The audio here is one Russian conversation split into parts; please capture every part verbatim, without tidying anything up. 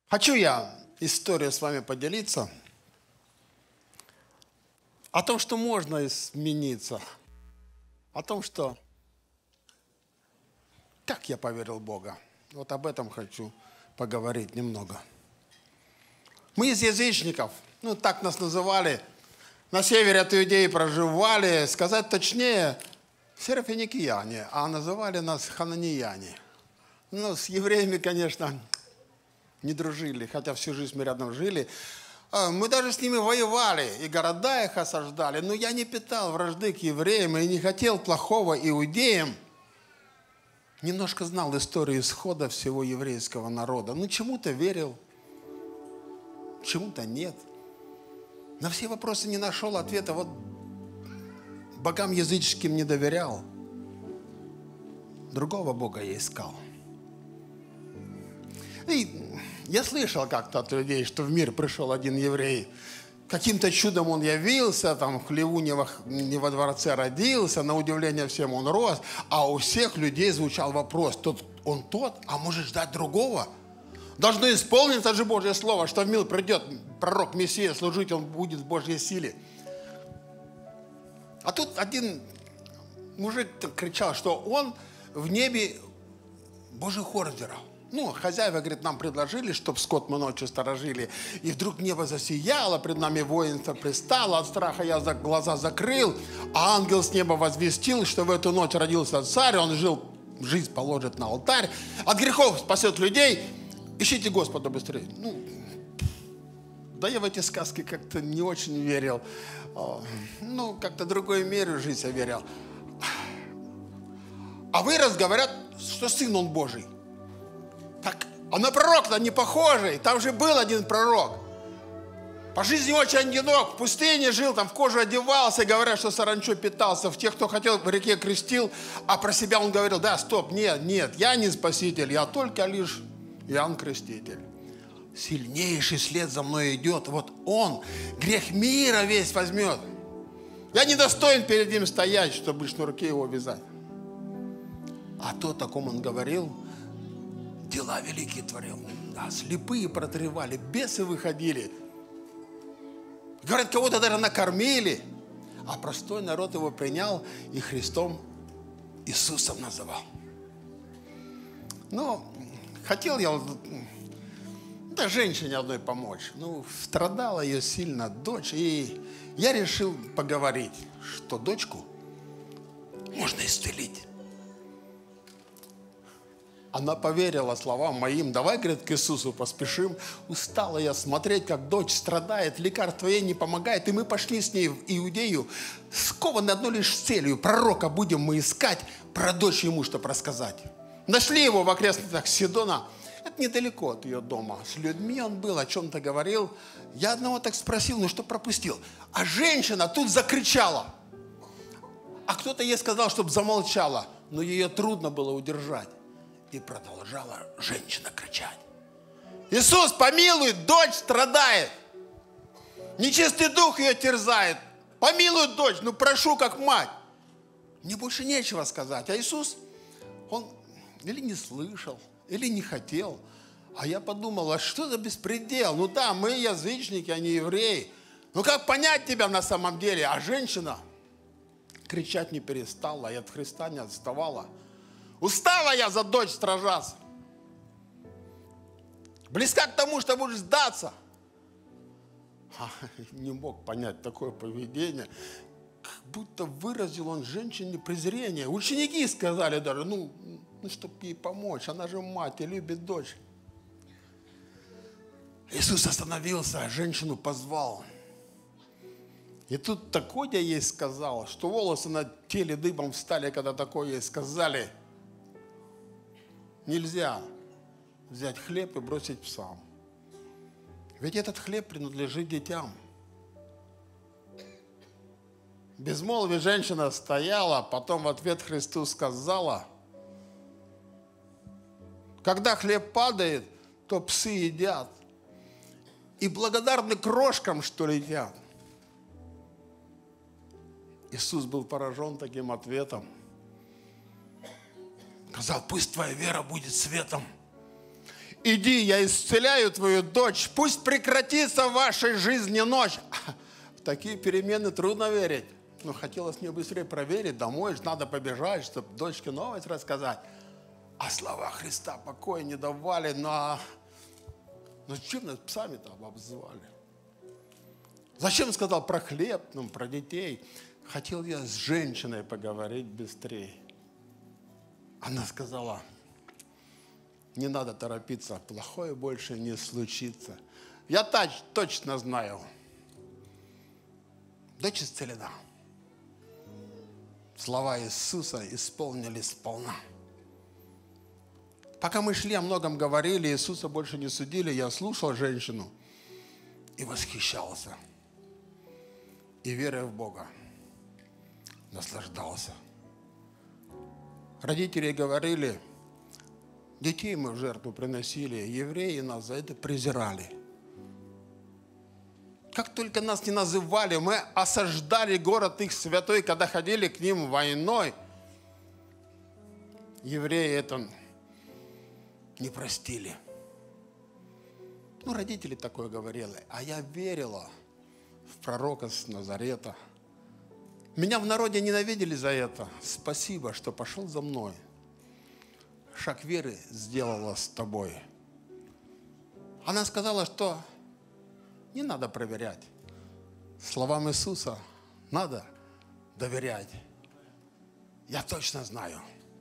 Хочу я историю с вами поделиться о том, что можно измениться, о том, что как я поверил в Бога. Вот об этом хочу поговорить немного. Мы из язычников, ну так нас называли, на севере от Иудеи проживали, сказать точнее, серафиникияне, а называли нас хананияне. Ну, с евреями, конечно, не дружили, хотя всю жизнь мы рядом жили. Мы даже с ними воевали, и города их осаждали. Но я не питал вражды к евреям и не хотел плохого иудеям. Немножко знал историю исхода всего еврейского народа. Ну, чему-то верил, чему-то нет. На все вопросы не нашел ответа. Вот богам языческим не доверял. Другого Бога я искал. И я слышал как-то от людей, что в мир пришел один еврей. Каким-то чудом он явился, там в хлеву не во, не во дворце родился, на удивление всем он рос, а у всех людей звучал вопрос, тот, он тот, а может ждать другого? Должно исполниться же Божье Слово, что в мир придет пророк Мессия, служить он будет в Божьей силе. А тут один мужик кричал, что он в небе Божий хор сдирал. Ну, хозяева, говорит, нам предложили, чтобы скот мы ночью сторожили. И вдруг небо засияло, пред нами воинство пристало. От страха я глаза закрыл, а ангел с неба возвестил, что в эту ночь родился царь. Он жил, жизнь положит на алтарь. От грехов спасет людей. Ищите Господа быстрее. Ну, да я в эти сказки как-то не очень верил. Ну, как-то другой мере жить я верил. А вырос, говорят, что сын он Божий. Так, а на пророк-то не похожий. Там же был один пророк. По жизни очень одинок. В пустыне жил, там в кожу одевался. Говорят, что саранчой питался. В тех, кто хотел, в реке крестил. А про себя он говорил, да, стоп, нет, нет, я не спаситель. Я только лишь Иоанн Креститель. Сильнейший след за мной идет. Вот он грех мира весь возьмет. Я недостоин перед ним стоять, чтобы шнурки его вязать. А то, о ком он говорил, дела великие творил. Да, слепые протревали, бесы выходили. Говорят, кого-то даже накормили. А простой народ его принял и Христом Иисусом называл. Ну, хотел я да, женщине одной помочь. Ну, страдала ее сильно дочь. И я решил поговорить, что дочку можно исцелить. Она поверила словам моим. Давай, говорит, к Иисусу поспешим. Устала я смотреть, как дочь страдает, лекарство ей не помогает. И мы пошли с ней в Иудею, скованы одной лишь целью. Пророка будем мы искать, про дочь ему что рассказать. Нашли его в окрестностях Сидона. Это недалеко от ее дома. С людьми он был, о чем-то говорил. Я одного так спросил, ну что пропустил? А женщина тут закричала. А кто-то ей сказал, чтобы замолчала. Но ее трудно было удержать. И продолжала женщина кричать. Иисус, помилуй, дочь страдает. Нечистый дух ее терзает. Помилуй, дочь, ну прошу, как мать. Мне больше нечего сказать. А Иисус, он или не слышал, или не хотел. А я подумал, а что за беспредел? Ну да, мы язычники, а не евреи. Ну как понять тебя на самом деле? А женщина кричать не перестала и от Христа не отставала. Устала я за дочь стражаться. Близка к тому, что будешь сдаться. А, не мог понять такое поведение. Как будто выразил он женщине презрение. Ученики сказали даже, ну, ну чтобы ей помочь. Она же мать и любит дочь. Иисус остановился, женщину позвал. И тут такое ей сказал, что волосы на теле дыбом встали, когда такое ей сказали. Нельзя взять хлеб и бросить псам. Ведь этот хлеб принадлежит детям. В безмолвии женщина стояла, потом в ответ Христу сказала, когда хлеб падает, то псы едят. И благодарны крошкам, что летят. Иисус был поражен таким ответом. Сказал, пусть твоя вера будет светом. иди, я исцеляю твою дочь, пусть прекратится в вашей жизни ночь. В такие перемены трудно верить. Но хотелось мне быстрее проверить, домой же надо побежать, чтобы дочке новость рассказать. А слова Христа покоя не давали, но... Но зачем нас псами-то обозвали? Зачем сказал про хлеб, ну, про детей? Хотел я с женщиной поговорить быстрее. Она сказала, не надо торопиться, плохое больше не случится. Я тач, точно знаю. Дочь исцелена. Слова Иисуса исполнились сполна. Пока мы шли, о многом говорили, Иисуса больше не судили, я слушал женщину и восхищался. И верой в Бога наслаждался. Родители говорили, детей мы в жертву приносили, евреи нас за это презирали. Как только нас не называли, мы осаждали город их святой, когда ходили к ним войной. Евреи это не простили. Ну, родители такое говорили, а я верила в пророка с Назарета. Меня в народе ненавидели за это. Спасибо, что пошел за мной. Шаг веры сделала с тобой. Она сказала, что не надо проверять. Словам Иисуса надо доверять. Я точно знаю.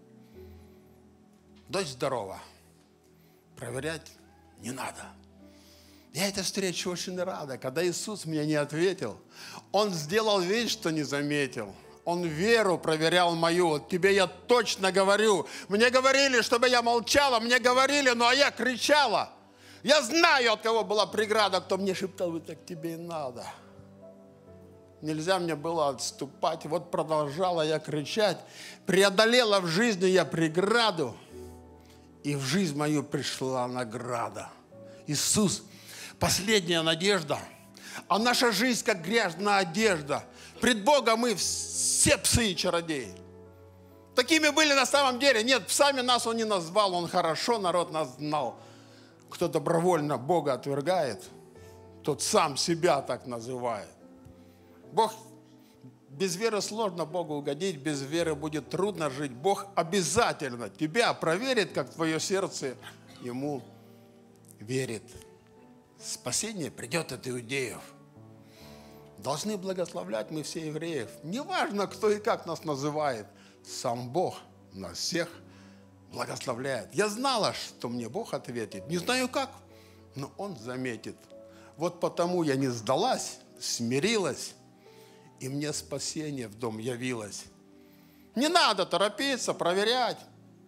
Дочь здорова. Проверять не надо. Я этой встрече очень рада. Когда Иисус мне не ответил, Он сделал вид, что не заметил. Он веру проверял мою. Вот тебе я точно говорю. Мне говорили, чтобы я молчала. Мне говорили, ну а я кричала. Я знаю, от кого была преграда, кто мне шептал, вот так тебе и надо. Нельзя мне было отступать. Вот продолжала я кричать. Преодолела в жизни я преграду. И в жизнь мою пришла награда. Иисус – последняя надежда. А наша жизнь, как грязная одежда. Пред Богом мы все псы и чародеи. Такими были на самом деле. Нет, псами нас Он не назвал. Он хорошо народ нас знал. Кто добровольно Бога отвергает, тот сам себя так называет. Бог, без веры сложно Богу угодить, без веры будет трудно жить. Бог обязательно тебя проверит, как твое сердце Ему верит. Спасение придет от иудеев. Должны благословлять мы все евреев. Неважно, кто и как нас называет. Сам Бог нас всех благословляет. Я знала, что мне Бог ответит. Не знаю как, но Он заметит. Вот потому я не сдалась, смирилась, и мне спасение в дом явилось. Не надо торопиться, проверять.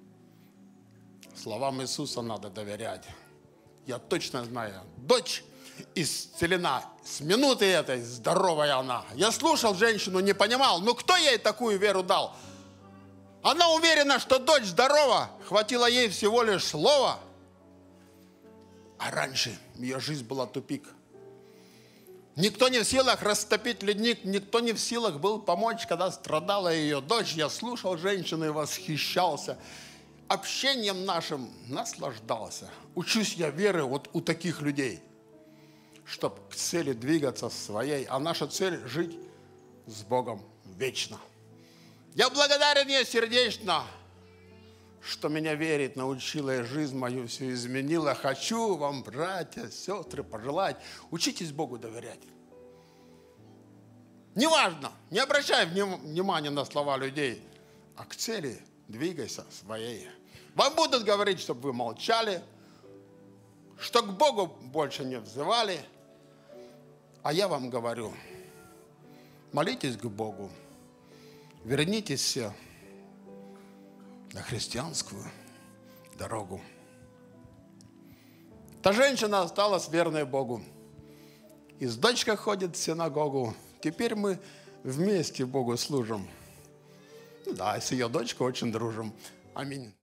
Словам Иисуса надо доверять. Я точно знаю, дочь исцелена. С минуты этой здоровая она. Я слушал женщину, не понимал, ну кто ей такую веру дал? Она уверена, что дочь здорова. Хватило ей всего лишь слова. А раньше ее жизнь была тупик. Никто не в силах растопить ледник, никто не в силах был помочь, когда страдала ее дочь. Я слушал женщину и восхищался. Общением нашим наслаждался. Учусь я веры вот у таких людей, чтобы к цели двигаться своей. А наша цель – жить с Богом вечно. Я благодарен ей сердечно, что меня верить научила и жизнь мою все изменила. Хочу вам, братья, сестры, пожелать, учитесь Богу доверять. Неважно, не обращай внимания на слова людей, а к цели двигайся своей. Вам будут говорить, чтобы вы молчали, что к Богу больше не взывали, а я вам говорю, молитесь к Богу. Вернитесь все на христианскую дорогу. Та женщина осталась верной Богу. И с дочкой ходит в синагогу. Теперь мы вместе Богу служим. Ну да, с ее дочкой очень дружим. Аминь.